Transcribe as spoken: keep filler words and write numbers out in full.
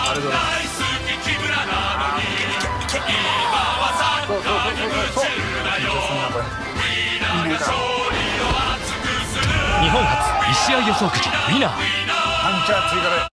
日本初いち試合予想くじウィナー。 パンチャー追加で